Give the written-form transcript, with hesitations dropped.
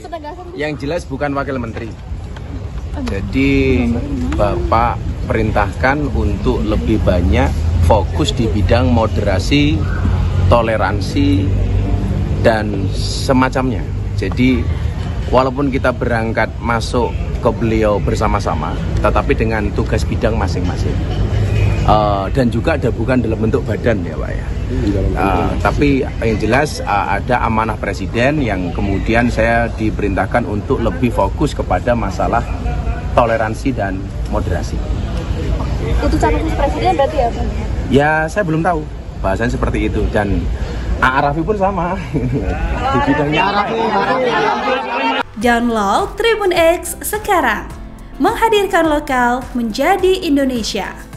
Yang jelas bukan wakil menteri. Jadi Bapak perintahkan untuk lebih banyak fokus di bidang moderasi, toleransi, dan semacamnya. Jadi walaupun kita berangkat masuk ke beliau bersama-sama, tetapi dengan tugas bidang masing-masing. Dan juga ada bukan dalam bentuk badan ya Pak ya. Tapi yang jelas ada amanah presiden yang kemudian saya diperintahkan untuk lebih fokus kepada masalah toleransi dan moderasi. Putusan khusus presiden berarti ya Pak? Ya saya belum tahu bahasanya seperti itu, dan Arafi pun sama di bidangnya Arafi. Download Tribun X sekarang, menghadirkan lokal menjadi Indonesia.